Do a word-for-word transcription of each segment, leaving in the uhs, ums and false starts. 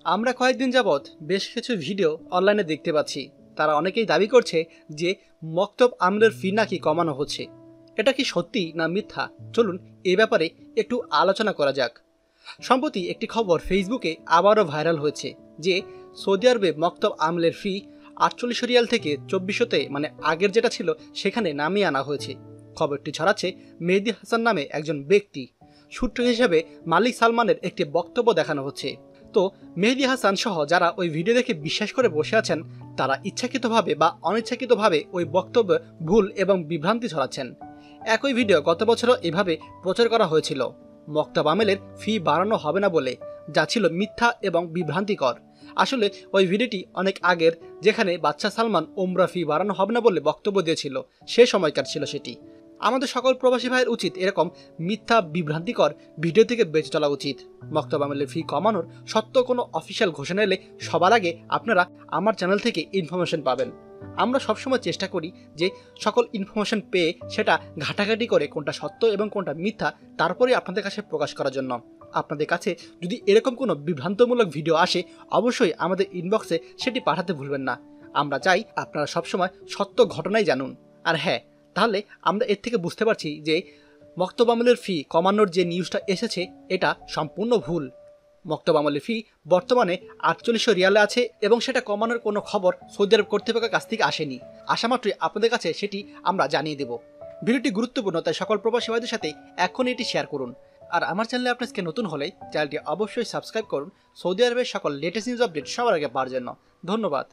আমরা কয়েকদিন যাবৎ বেশ কিছু ভিডিও অনলাইনে দেখতে পাচ্ছি। তারা অনেকেই দাবি করছে যে মক্তব আমলের ফি নাকি কমানো হচ্ছে। এটা কি সত্যি না মিথ্যা? চলুন এ ব্যাপারে একটু আলোচনা করা যাক। সম্প্রতি একটি খবর ফেসবুকে আবারও ভাইরাল হয়েছে যে সৌদি আরবে মক্তব আমলের ফি আটচল্লিশশো রিয়াল থেকে চব্বিশশোতে মানে আগের যেটা ছিল সেখানে নামিয়ে আনা হয়েছে। খবরটি ছড়াচ্ছে মেহেদী হাসান নামে একজন ব্যক্তি। সূত্র হিসেবে মালিক সালমানের একটি বক্তব্য দেখানো হচ্ছে। তো মেহেদী হাসান সহ যারা ওই ভিডিও দেখে বিশ্বাস করে বসে আছেন তারা ইচ্ছাকৃতভাবে বা অনিচ্ছাকৃতভাবে ওই বক্তব্য ভুল এবং বিভ্রান্তি ছড়াচ্ছেন। একই ভিডিও গত বছরও এভাবে প্রচার করা হয়েছিল মক্তব আমলের ফি বাড়ানো হবে না বলে, যা ছিল মিথ্যা এবং বিভ্রান্তিকর। আসলে ওই ভিডিওটি অনেক আগের, যেখানে বাদশা সালমান ওমরা ফি বাড়ানো হবে না বলে বক্তব্য দিয়েছিল, সে সময়কার ছিল সেটি। আমাদের সকল প্রবাসী ভাইয়ের উচিত এরকম মিথ্যা বিভ্রান্তিকর ভিডিও থেকে বেঁচে চলা উচিত। মক্তব আমলের ফি কমানোর সত্য কোনো অফিসিয়াল ঘোষণা এলে সবার আগে আপনারা আমার চ্যানেল থেকে ইনফরমেশন পাবেন। আমরা সবসময় চেষ্টা করি যে সকল ইনফরমেশন পেয়ে সেটা ঘাটাঘাটি করে কোনটা সত্য এবং কোনটা মিথ্যা তারপরে আপনাদের কাছে প্রকাশ করার জন্য। আপনাদের কাছে যদি এরকম কোনো বিভ্রান্তমূলক ভিডিও আসে অবশ্যই আমাদের ইনবক্সে সেটি পাঠাতে ভুলবেন না। আমরা চাই আপনারা সবসময় সত্য ঘটনাই জানুন। আর হ্যাঁ, তাহলে আমরা এর থেকে বুঝতে পারছি যে মক্তব আমলের ফি কমানোর যে নিউজটা এসেছে এটা সম্পূর্ণ ভুল। মক্তব আমলের ফি বর্তমানে আটচল্লিশশো রিয়ালে আছে এবং সেটা কমানোর কোনো খবর সৌদি আরব কর্তৃপক্ষের কাছ থেকে আসেনি। আসা মাত্রই আপনাদের কাছে সেটি আমরা জানিয়ে দেব। ভিডিওটি গুরুত্বপূর্ণ, তাই সকল প্রবাসী ভাইদের সাথে এখন এটি শেয়ার করুন। আর আমার চ্যানেলে আপনি আজকে নতুন হলে চ্যানেলটি অবশ্যই সাবস্ক্রাইব করুন সৌদি আরবের সকল লেটেস্ট নিউজ আপডেট সবার আগে পাওয়ার জন্য। ধন্যবাদ।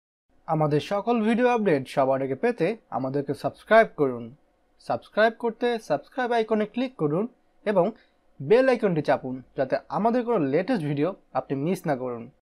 আমাদের সকল ভিডিও আপডেট সবার আগে পেতে আমাদেরকে সাবস্ক্রাইব করুন। সাবস্ক্রাইব করতে সাবস্ক্রাইব আইকনে ক্লিক করুন এবং বেল আইকনটি চাপুন যাতে আমাদের কোনো লেটেস্ট ভিডিও আপনি মিস না করুন।